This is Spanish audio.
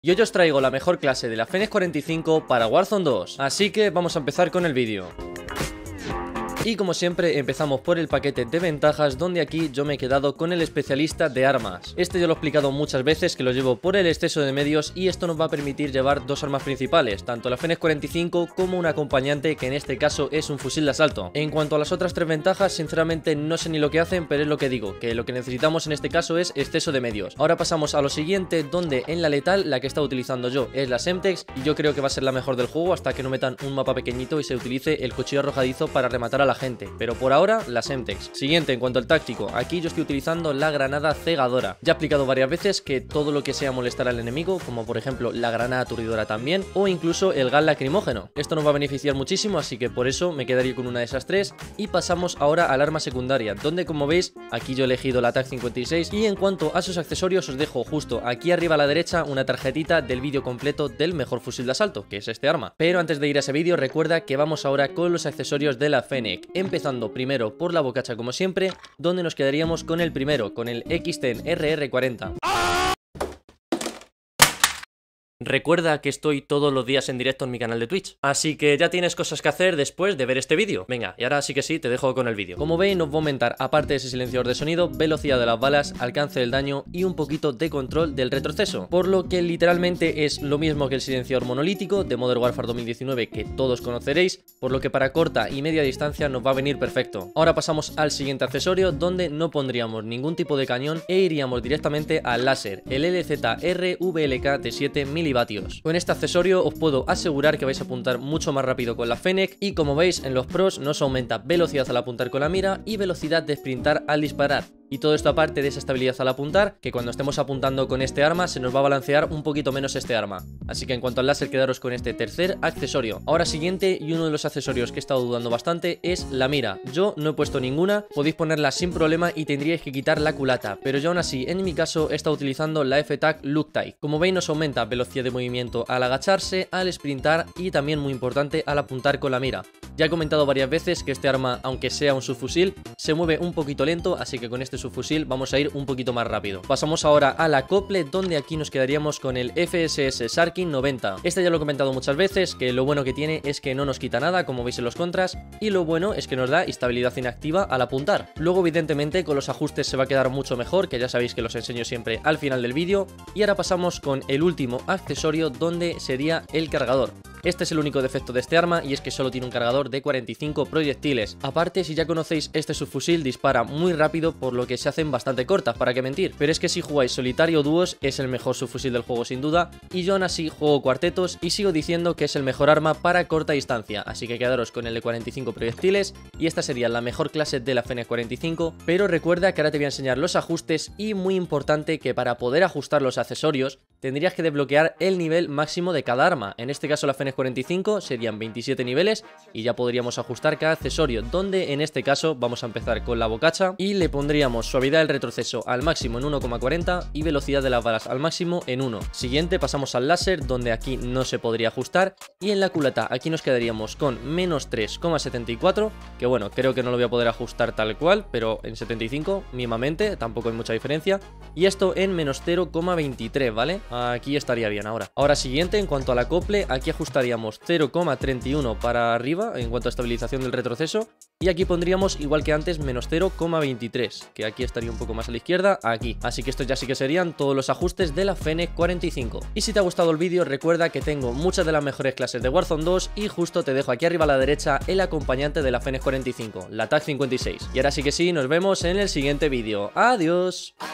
Y hoy os traigo la mejor clase de la Fenix 45 para Warzone 2, así que vamos a empezar con el vídeo. Y como siempre empezamos por el paquete de ventajas, donde aquí yo me he quedado con el especialista de armas. Este yo lo he explicado muchas veces que lo llevo por el exceso de medios y esto nos va a permitir llevar dos armas principales, tanto la Fenix 45 como un acompañante que en este caso es un fusil de asalto. En cuanto a las otras tres ventajas, sinceramente no sé ni lo que hacen, pero es lo que digo, que lo que necesitamos en este caso es exceso de medios. Ahora pasamos a lo siguiente, donde en la letal la que está utilizando yo es la Semtex y yo creo que va a ser la mejor del juego hasta que no metan un mapa pequeñito y se utilice el cuchillo arrojadizo para rematar a la gente, pero por ahora la Semtex. Siguiente, en cuanto al táctico, aquí yo estoy utilizando la granada cegadora. Ya he explicado varias veces que todo lo que sea molestar al enemigo, como por ejemplo la granada aturdidora también, o incluso el gas lacrimógeno, esto nos va a beneficiar muchísimo, así que por eso me quedaría con una de esas tres. Y pasamos ahora al arma secundaria, donde como veis aquí yo he elegido la TAC 56 y en cuanto a sus accesorios os dejo justo aquí arriba a la derecha una tarjetita del vídeo completo del mejor fusil de asalto, que es este arma. Pero antes de ir a ese vídeo recuerda que vamos ahora con los accesorios de la Fennec, empezando primero por la bocacha como siempre, donde nos quedaríamos con el primero, con el X10 RR40. Recuerda que estoy todos los días en directo en mi canal de Twitch, así que ya tienes cosas que hacer después de ver este vídeo. Venga, y ahora sí que sí, te dejo con el vídeo. Como veis, nos va a aumentar, aparte de ese silenciador de sonido, velocidad de las balas, alcance del daño y un poquito de control del retroceso, por lo que literalmente es lo mismo que el silenciador monolítico de Modern Warfare 2019 que todos conoceréis, por lo que para corta y media distancia nos va a venir perfecto. Ahora pasamos al siguiente accesorio, donde no pondríamos ningún tipo de cañón e iríamos directamente al láser, el LZR VLK de 7 mW. Con este accesorio os puedo asegurar que vais a apuntar mucho más rápido con la Fennec y como veis en los pros nos aumenta velocidad al apuntar con la mira y velocidad de sprintar al disparar. Y todo esto aparte de esa estabilidad al apuntar, que cuando estemos apuntando con este arma se nos va a balancear un poquito menos este arma. Así que en cuanto al láser quedaros con este tercer accesorio. Ahora siguiente, y uno de los accesorios que he estado dudando bastante, es la mira. Yo no he puesto ninguna, podéis ponerla sin problema y tendríais que quitar la culata, pero yo aún así en mi caso he estado utilizando la F-Tac Loctite. Como veis nos aumenta velocidad de movimiento al agacharse, al sprintar y también muy importante al apuntar con la mira. Ya he comentado varias veces que este arma, aunque sea un subfusil, se mueve un poquito lento, así que con este subfusil vamos a ir un poquito más rápido. Pasamos ahora al acople, donde aquí nos quedaríamos con el FSS Sharkin 90. Este ya lo he comentado muchas veces, que lo bueno que tiene es que no nos quita nada, como veis en los contras, y lo bueno es que nos da estabilidad inactiva al apuntar. Luego evidentemente con los ajustes se va a quedar mucho mejor, que ya sabéis que los enseño siempre al final del vídeo. Y ahora pasamos con el último accesorio, donde sería el cargador. Este es el único defecto de este arma y es que solo tiene un cargador de 45 proyectiles. Aparte, si ya conocéis este subfusil, dispara muy rápido, por lo que se hacen bastante cortas, para qué mentir. Pero es que si jugáis solitario o dúos es el mejor subfusil del juego sin duda, y yo aún así juego cuartetos y sigo diciendo que es el mejor arma para corta distancia, así que quedaros con el de 45 proyectiles y esta sería la mejor clase de la Fenix 45. Pero recuerda que ahora te voy a enseñar los ajustes y muy importante que para poder ajustar los accesorios tendrías que desbloquear el nivel máximo de cada arma. En este caso la Fenix 45 serían 27 niveles y ya podríamos ajustar cada accesorio, donde en este caso vamos a empezar con la bocacha y le pondríamos suavidad del retroceso al máximo en 1,40 y velocidad de las balas al máximo en 1. Siguiente pasamos al láser, donde aquí no se podría ajustar, y en la culata aquí nos quedaríamos con menos 3,74, que bueno, creo que no lo voy a poder ajustar tal cual, pero en 75 mínimamente, tampoco hay mucha diferencia, y esto en menos 0,23, ¿vale? Aquí estaría bien ahora. Ahora siguiente, en cuanto al acople, aquí ajustaríamos 0,31 para arriba en cuanto a estabilización del retroceso, y aquí pondríamos igual que antes menos 0,23, que aquí estaría un poco más a la izquierda, aquí. Así que estos ya sí que serían todos los ajustes de la Fenix 45. Y si te ha gustado el vídeo recuerda que tengo muchas de las mejores clases de Warzone 2 y justo te dejo aquí arriba a la derecha el acompañante de la Fenix 45, la TAC 56. Y ahora sí que sí, nos vemos en el siguiente vídeo. ¡Adiós!